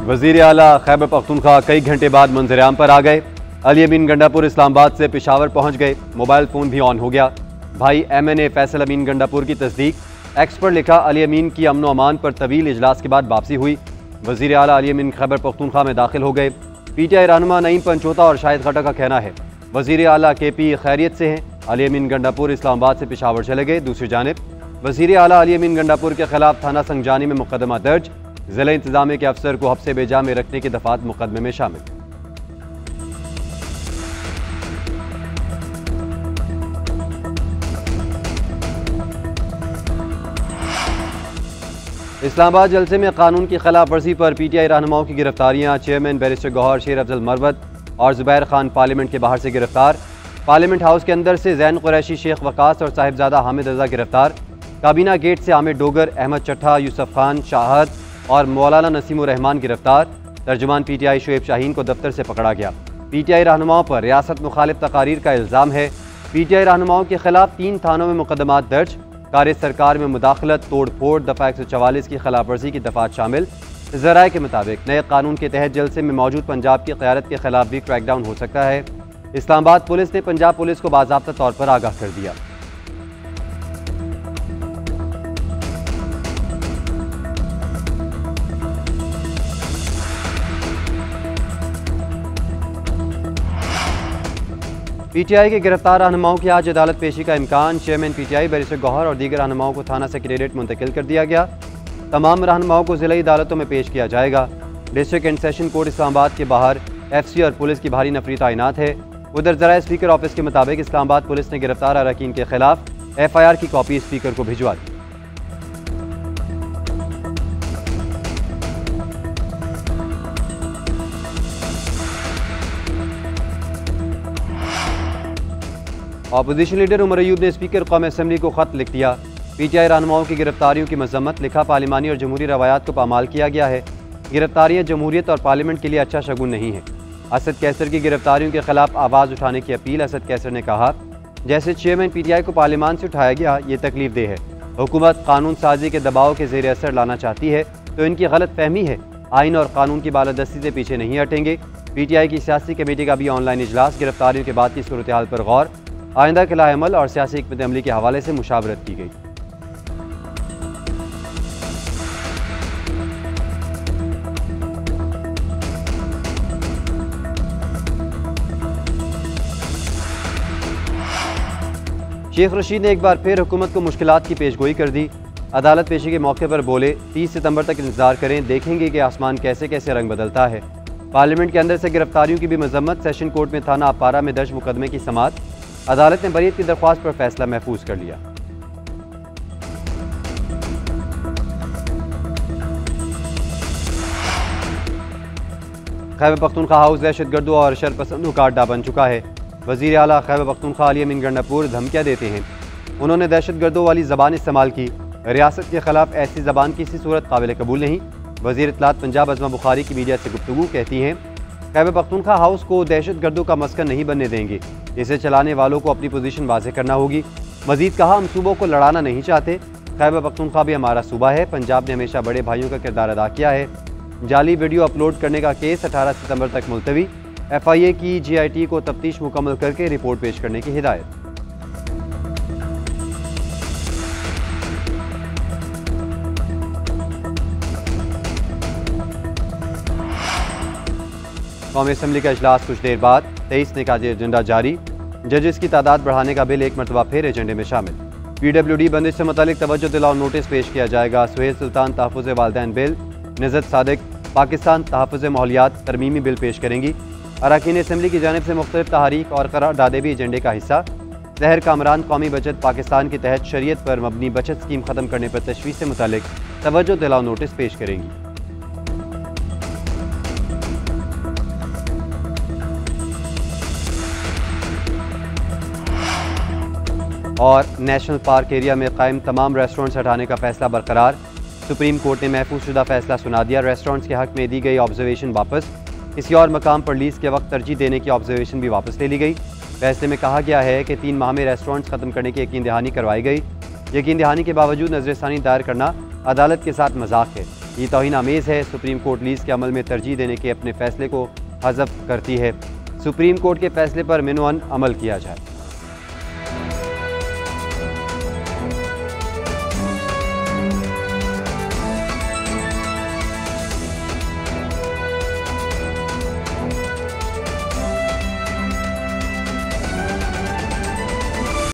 वजीर आला खैबर पख्तूनख्वा कई घंटे बाद मंजर-ए-आम पर आ गए। अली अमीन गंडापुर इस्लामाबाद से पेशावर पहुंच गए। मोबाइल फ़ोन भी ऑन हो गया। भाई MNA फैसल अमीन गंडापुर की तस्दीक। एक्स पर लिखा, अली अमीन की अमन अमान पर तवील इजलास के बाद वापसी हुई। वजीर आला अली अमीन खैबर पख्तूनख्वा में दाखिल हो गए। PTI रहनुमा नईम पंचोता और शाहिद खट्टर का कहना है वजीर आला KP खैरियत से हैं। अली अमीन गंडापुर इस्लामाबाद से पेशावर चले गए। दूसरी जानिब वजीर आला अली अमीन गंडापुर के खिलाफ थाना संगजानी में मुकदमा दर्ज। जिला इंतजामिया के अफसर को हब्से बेजा में रखने की दफात मुकदमे में शामिल। इस्लामाबाद जलसे में कानून की खिलाफ वर्जी पर PTI रहनुमाओं की गिरफ्तारियां। चेयरमैन बैरिस्टर गौहर शेर अफजल मरवत और जुबैर खान पार्लियामेंट के बाहर से गिरफ्तार। पार्लियामेंट हाउस के अंदर से जैन कुरैशी, शेख वकास और साहिबजादा हामिद रजा गिरफ्तार। काबीना गेट से आमिर डोगर, अहमद चट्ठा, यूसुफ खान, शाहद और मौलाना नसीमुर रहमान गिरफ्तार। तर्जुमान PTI शुएब शाहीन को दफ्तर से पकड़ा गया। PTI रहनुमाओं पर रियासत मुखालिफ तकारीर का इल्ज़ाम है। PTI रहनुमाओं के खिलाफ 3 थानों में मुकदमात दर्ज। कार्य सरकार में मुदाखलत, तोड़ फोड़, दफ़ा 144 की खिलाफ वर्जी की दफात शामिल। ज़राए के मुताबिक नए कानून के तहत जलसे में मौजूद पंजाब की क़यादत के खिलाफ भी क्रैकडाउन हो सकता है। इस्लामाबाद पुलिस ने पंजाब पुलिस को बाज़ाब्ता तौर पर आगाह कर दिया। PTI के गिरफ्तार रहनुमाओं की आज अदालत पेशी का इम्कान। चेयरमैन PTI बैरिस्टर गौहर और दीगर रहनुमाओं को थाना सेक्रेटेरिएट मुंतकिल कर दिया गया। तमाम रहनुमाओं को जिला अदालतों में पेश किया जाएगा। District and session court Islamabad के बाहर FC और पुलिस की भारी नफरी तैनात है। उधर ज़राए स्पीकर ऑफिस के मुताबिक इस्लामाबाद पुलिस ने गिरफ्तार अरकान के खिलाफ FIR की कॉपी स्पीकर को भिजवा दी। अपोजिशन लीडर उमर अयूब ने स्पीकर कौमी असम्बली को खत लिख दिया। PTI रहनुमाओं की गिरफ्तारियों की मजम्मत। लिखा, पार्लिमानी और जमहूरी रवायात को पामाल किया गया है। गिरफ्तारियां जमहूरियत और पार्लियामेंट के लिए अच्छा शगुन नहीं है। असद कैसर की गिरफ्तारियों के खिलाफ आवाज़ उठाने की अपील। असद कैसर ने कहा, जैसे चेयरमैन PTI को पार्लियामान से उठाया गया, ये तकलीफ दे है। हुकूमत कानून साजी के दबाव के ज़ेर असर लाना चाहती है तो इनकी गलत फहमी है। आइन और कानून की बालादस्ती से पीछे नहीं हटेंगे। PTI की सियासी कमेटी का भी ऑनलाइन इजलास। गिरफ्तारियों के बाद की सूरत हाल पर गौर। आइंदा के लाएअमल और सियासी हिकमत अमली के हवाले से मुशावरत की गई। शेख रशीद ने एक बार फिर हुकूमत को मुश्किलात की पेशगोई कर दी। अदालत पेशी के मौके पर बोले, 30 सितंबर तक इंतजार करें, देखेंगे कि आसमान कैसे कैसे रंग बदलता है। पार्लियामेंट के अंदर से गिरफ्तारियों की भी मजम्मत। सेशन कोर्ट में थाना अपारा में दर्ज मुकदमे की समाअत। अदालत ने बरीयत की दरख्वास्त पर फैसला महफूज कर लिया। खैबर पख्तूनख्वा हाउस दहशतगर्दों और शरपसंदों का अड्डा बन चुका है। वजीर आला खैबर पख्तूनख्वा अली अमीन गंडापुर धमकियाँ देते हैं। उन्होंने दहशतगर्दों वाली ज़बान इस्तेमाल की। रियासत के खिलाफ ऐसी ज़बान किसी सूरत काबिल कबूल नहीं। वज़ीर इत्तलात पंजाब अज़मा बुखारी की मीडिया से गुफ्तगू कहती हैं, खैबर पख्तूनख्वा हाउस को दहशतगर्दों का मस्कन नहीं बनने देंगे। इसे चलाने वालों को अपनी पोजीशन वाज़ेह करना होगी। मजीद कहा, हम सूबों को लड़ाना नहीं चाहते। खैबर पख्तूनख्वा भी हमारा सूबा है। पंजाब ने हमेशा बड़े भाइयों का किरदार अदा किया है। जाली वीडियो अपलोड करने का केस 18 सितंबर तक मुलतवी। FIA की GIT को तफ्तीश मुकम्मल करके रिपोर्ट पेश करने की हिदायत। कौमी असम्बली का इजलास कुछ देर बाद 23 ने का एजेंडा जारी। जजेस की तादाद बढ़ाने का बिल एक मरतबा फिर एजेंडे में शामिल। PWD बंदिश से मुतालिक तवज्जो दिलाओ नोटिस पेश किया जाएगा। सुहेल सुल्तान तहफ़्फ़ुज़ वालिदैन बिल, निज़त सादिक पाकिस्तान तहफ़्फ़ुज़ माहौलियात तरमीमी बिल पेश करेंगी। अरकान असम्बली की जानिब से मुख्तलिफ तहरीक और करारदादे भी एजेंडे का हिस्सा। ज़हर कामरान कौमी बचत पाकिस्तान के तहत शरीयत पर मबनी बचत स्कीम ख़त्म करने पर तशवीश से मुतालिक तवज्जो दिलाओ नोटिस पेश करेंगी। और नेशनल पार्क एरिया में कायम तमाम रेस्टोरेंट्स हटाने का फैसला बरकरार। सुप्रीम कोर्ट ने महफूज शुदा फैसला सुना दिया। रेस्टोरेंट्स के हक में दी गई ऑब्जर्वेशन वापस। किसी और मकाम पर लीज के वक्त तरजीह देने की ऑब्जर्वेशन भी वापस ले ली गई। फैसले में कहा गया है कि 3 माह में रेस्टोरेंट्स खत्म करने की यकीन दहानी करवाई गई। यकीन दहानी के बावजूद नजरसानी दायर करना अदालत के साथ मजाक है। ये तौहीन आमेज़ है। सुप्रीम कोर्ट लीज़ के अमल में तरजीह देने के अपने फैसले को हज़फ करती है। सुप्रीम कोर्ट के फैसले पर मिनोअन अमल किया जाए।